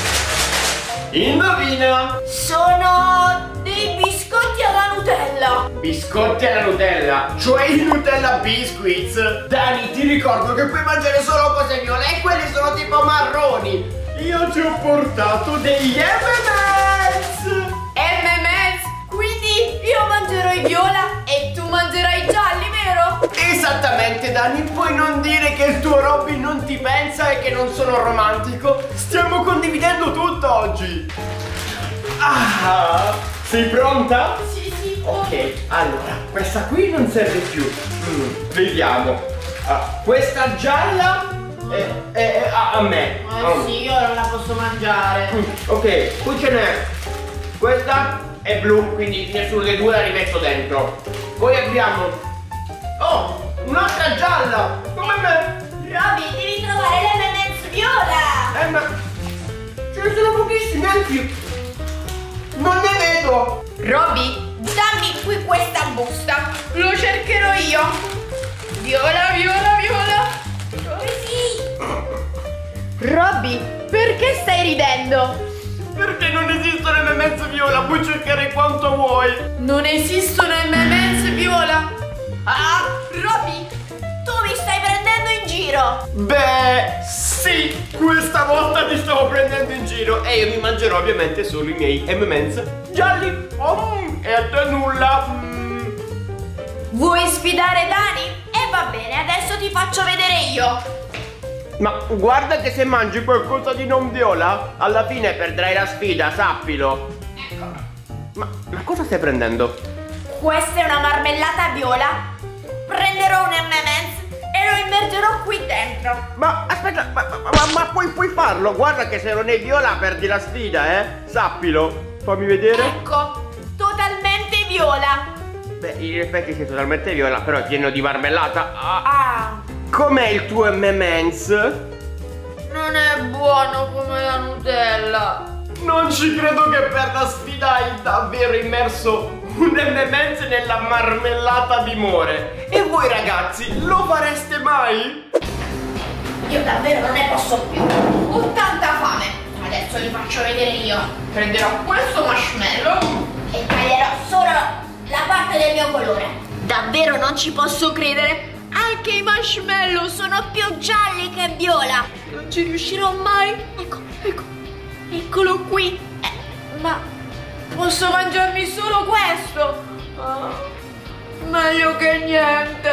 Indovina! Sono dei biscotti alla Nutella. Biscotti alla Nutella, cioè i Nutella Biscuits. Dani, ti ricordo che puoi mangiare solo cose viola e quelli sono tipo marroni. Io ti ho portato degli M&M's. M&M's? Quindi io mangerò i viola e tu mangerai i gialli, vero? Esattamente, Dani, puoi non dire che il tuo Robby non ti pensa e che non sono romantico. Stiamo condividendo tutto oggi. Sei pronta? Sì. Ok, allora, questa qui non serve più. Vediamo. Questa gialla è a me. Sì, io non la posso mangiare. Ok, qui ce n'è. Questa è blu, quindi nessuno dei due la rimetto dentro. Poi abbiamo un'altra gialla, come me. Robby, devi trovare l'M&M's viola. Ma ce ne sono pochissimi, anzi non ne vedo. Robby, dammi qui questa busta. Lo cercherò io. Viola. Così. Robby, perché stai ridendo? Perché non esistono M&M's viola, puoi cercare quanto vuoi. Non esistono M&M's viola? Robby, tu mi stai prendendo in giro. Beh, sì, questa volta ti stavo prendendo in giro e io mi mangerò ovviamente solo i miei M&M's gialli. E a te nulla. Vuoi sfidare Dani? E va bene, adesso ti faccio vedere io. Ma guarda che se mangi qualcosa di non viola, alla fine perderai la sfida, sappilo. Ecco. Ma cosa stai prendendo? Questa è una marmellata viola. Prenderò un M&M's e lo immergerò qui dentro. Ma aspetta, ma puoi farlo? Guarda che se non è viola perdi la sfida, sappilo. Fammi vedere. Ecco, totalmente viola. Beh, in effetti sei totalmente viola, però è pieno di marmellata. Com'è il tuo M&M's? Non è buono come la Nutella. Non ci credo che per la sfida hai davvero immerso un M&M's nella marmellata di more. E voi ragazzi, lo fareste mai? Io davvero non ne posso più. Ho tanta fame. Adesso vi faccio vedere io. Prenderò questo marshmallow e taglierò solo la parte del mio colore. Davvero non ci posso credere. Anche i marshmallow sono più gialli che viola. Non ci riuscirò mai. Eccolo qui. Ma posso mangiarmi solo questo? Meglio che niente.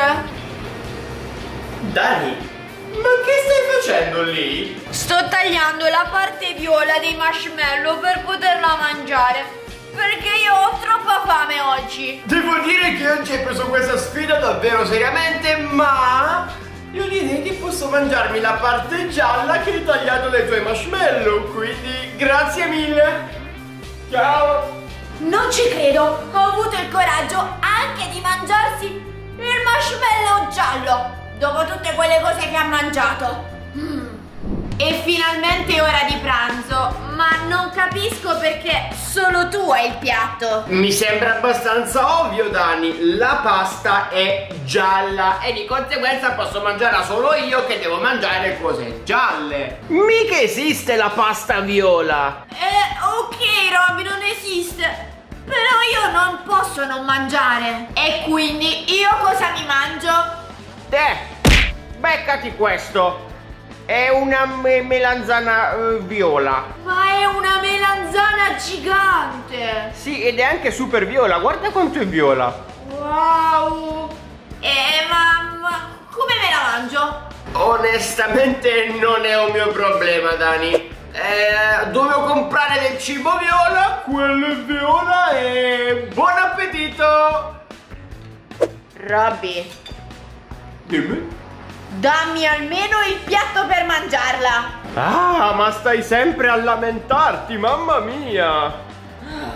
Dani, ma che stai facendo lì? Sto tagliando la parte viola dei marshmallow per poterla mangiare. Perché io ho troppa fame oggi. Devo dire che oggi hai preso questa sfida davvero seriamente, ma io direi che posso mangiarmi la parte gialla che hai tagliato dai tuoi marshmallow, quindi grazie mille. Ciao. Non ci credo, ho avuto il coraggio anche di mangiarsi il marshmallow giallo dopo tutte quelle cose che ha mangiato. E finalmente è ora di pranzo, ma non capisco perché solo tu hai il piatto. Mi sembra abbastanza ovvio, Dani. La pasta è gialla e di conseguenza posso mangiarla solo io che devo mangiare le cose gialle. Mica esiste la pasta viola. Ok Robby, non esiste. Però io non posso non mangiare. E quindi io cosa mi mangio? Beccati questo. È una melanzana viola. Ma è una melanzana gigante. Sì, ed è anche super viola. Guarda quanto è viola. Wow. Ma come me la mangio? Onestamente non è un mio problema, Dani. Dovevo comprare del cibo viola. Quello è viola e buon appetito. Robby, Dimmi. dammi almeno il piatto per mangiarla. Ah, ma stai sempre a lamentarti, mamma mia.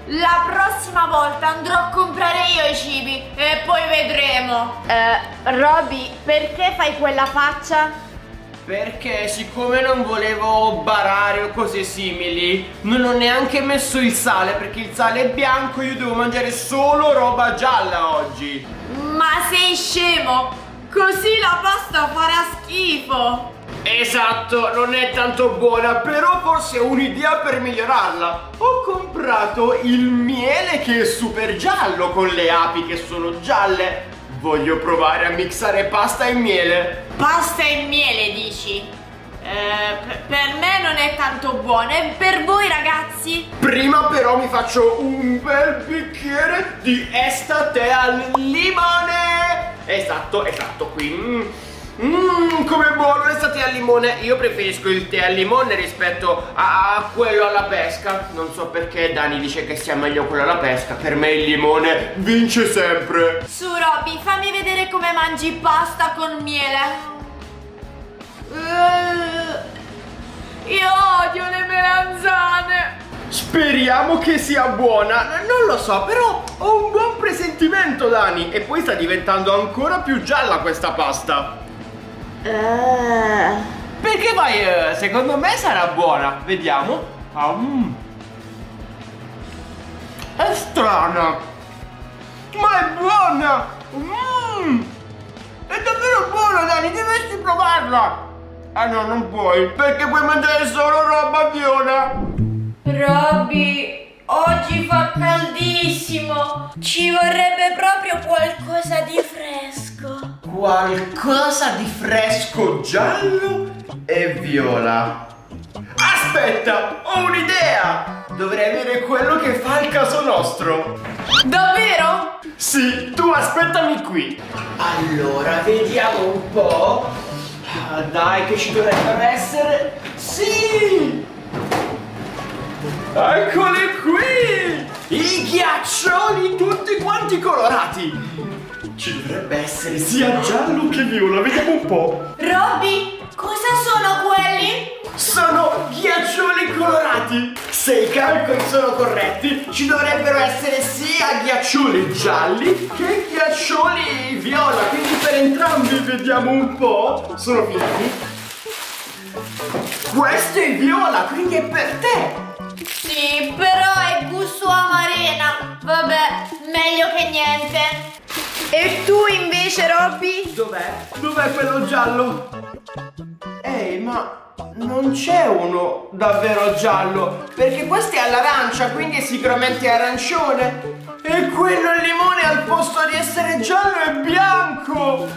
La prossima volta andrò a comprare io i cibi e poi vedremo. Robby, perché fai quella faccia? Perché siccome non volevo barare o cose simili, non ho neanche messo il sale, perché il sale è bianco e io devo mangiare solo roba gialla oggi. Ma sei scemo? Così la pasta farà schifo. Esatto, non è tanto buona, però forse ho un'idea per migliorarla. Ho comprato il miele che è super giallo con le api che sono gialle. Voglio provare a mixare pasta e miele. Pasta e miele, dici? Per me non è tanto buono. E per voi, ragazzi? Prima però mi faccio un bel bicchiere di estate al limone. Esatto, qui. Come buono l'estate al limone. Io preferisco il tè al limone rispetto a quello alla pesca. Non so perché Dani dice che sia meglio quello alla pesca. Per me il limone vince sempre. Su Robby, fammi vedere come mangi pasta con miele. Io odio le melanzane. Speriamo che sia buona. Non lo so, però ho un buon presentimento, Dani. E poi sta diventando ancora più gialla questa pasta. Perché vai? Secondo me sarà buona. Vediamo. È strana, ma è buona. È davvero buona, Dani. Dovresti provarla. Ah no, non puoi, perché puoi mangiare solo roba viola. Robby, oggi fa caldissimo. Ci vorrebbe proprio qualcosa di fresco. Qualcosa di fresco giallo e viola. Aspetta, ho un'idea! Dovrei avere quello che fa il caso nostro. Davvero? Sì, tu aspettami qui. Allora, vediamo un po'. Dai, che ci dovrebbero essere. Sì! Eccoli qui! I ghiaccioli tutti quanti colorati. Ci dovrebbe essere sia giallo che viola, vediamo un po'. Robby, cosa sono quelli? Sono ghiaccioli colorati. Se i calcoli sono corretti, ci dovrebbero essere sia ghiaccioli gialli che ghiaccioli viola. Quindi per entrambi vediamo un po'. Sono finiti. Questo è viola, quindi è per te. Sì, però è gusto amarena. Vabbè, meglio che niente. E tu invece, Robby? Dov'è? Dov'è quello giallo? Ehi, ma non c'è uno davvero giallo, perché questo è all'arancia, quindi è sicuramente arancione. E quello al limone al posto di essere giallo è bianco.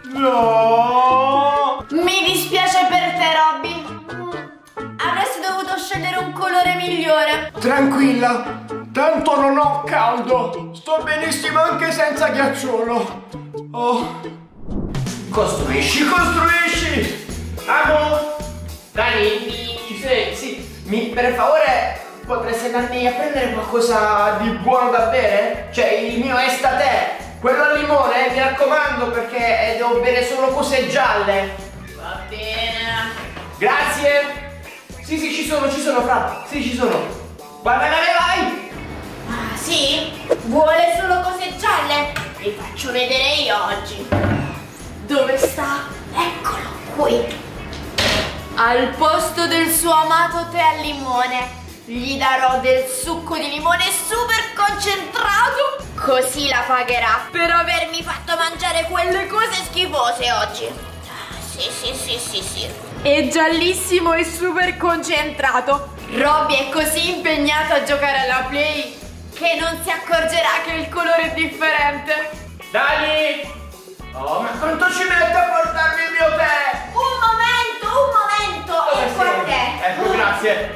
No! Mi dispiace per te, Robby. Avresti dovuto scegliere un colore migliore. Tranquilla, tanto non ho caldo. Sto benissimo anche senza ghiacciolo. Oh. Costruisci, costruisci. Amo. Dani, ci sei? Sì. Per favore potresti andarmi a prendere qualcosa di buono da bere? Cioè il mio estate, quello al limone, mi raccomando, perché devo bere solo cose gialle. Va bene. Grazie. Sì, ci sono, Fra. Sì, ci sono. Guarda, vai. Ah, sì? Vuole solo cose gialle? Vi faccio vedere io oggi. Dove sta? Eccolo qui. Al posto del suo amato tè al limone, gli darò del succo di limone super concentrato. Così la pagherà per avermi fatto mangiare quelle cose schifose oggi. Sì. È giallissimo e super concentrato. Robby è così impegnato a giocare alla Play che non si accorgerà che il colore è differente. Dani! Oh, ma quanto ci mette a portarmi il mio tè? Un momento! Ecco a te. Ecco, grazie.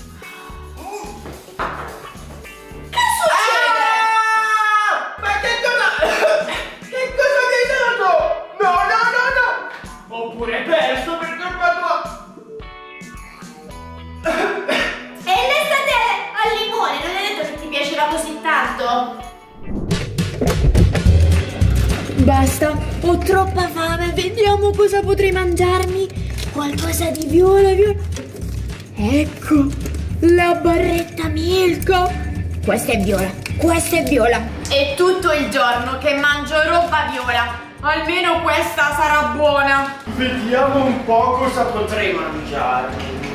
Che succede? Ma che cosa mi hai dato? No! Ho pure perso per colpa tua. E l'estate al limone, non hai detto che ti piaceva così tanto? Basta, ho troppa fame, vediamo cosa potrei mangiarmi. Qualcosa di viola. Ecco, la barretta Milka. Questa è viola, questa è viola. È tutto il giorno che mangio roba viola. Almeno questa sarà buona. Vediamo un po' cosa potrei mangiare.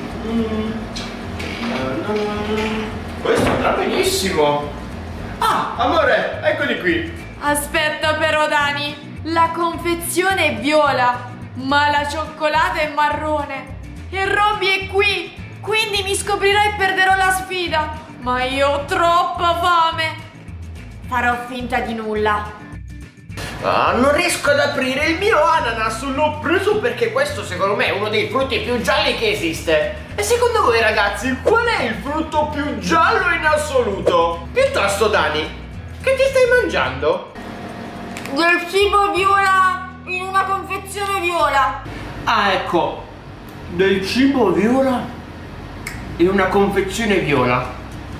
Questo andrà benissimo. Ah, amore, eccoli qui. Aspetta però, Dani, la confezione è viola, ma la cioccolata è marrone. E Robby è qui, quindi mi scoprirà e perderò la sfida. Ma io ho troppa fame. Farò finta di nulla. Ah, non riesco ad aprire il mio ananas. L'ho preso perché questo secondo me è uno dei frutti più gialli che esiste. E secondo voi ragazzi, qual è il frutto più giallo in assoluto? Piuttosto Dani, che ti stai mangiando? Del cibo viola in una confezione viola. Ah, ecco, del cibo viola in una confezione viola.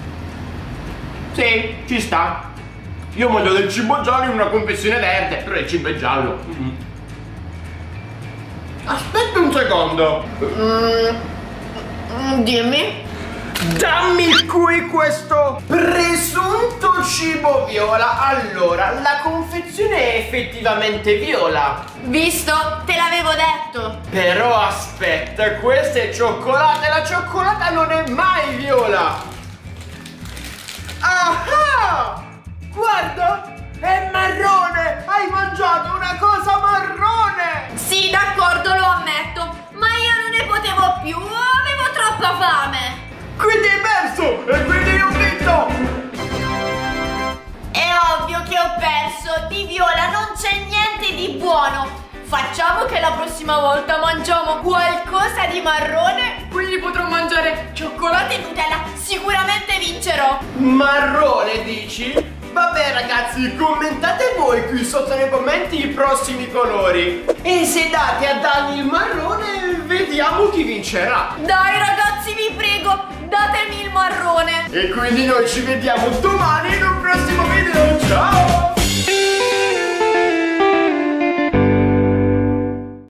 Sì, ci sta. Io mangio del cibo giallo in una confezione verde, però il cibo è giallo. Aspetta un secondo. Dimmi. Dammi qui questo presunto cibo viola. Allora, la confezione è effettivamente viola. Visto? Te l'avevo detto. Però aspetta, questa è cioccolata e la cioccolata non è mai viola. Ah! Guarda, è marrone. Hai mangiato una cosa marrone. Sì, d'accordo, lo ammetto. Ma io non ne potevo più. Avevo troppa fame. Quindi hai perso e quindi io ho vinto. È ovvio che ho perso. Di viola non c'è niente di buono. Facciamo che la prossima volta mangiamo qualcosa di marrone, quindi potrò mangiare cioccolata e Nutella. Sicuramente vincerò. Marrone dici? Vabbè ragazzi, commentate voi qui sotto nei commenti i prossimi colori. E se date a Dani il marrone, vediamo chi vincerà. Dai ragazzi, vi prego, datemi il marrone. E quindi noi ci vediamo domani in un prossimo video. Ciao!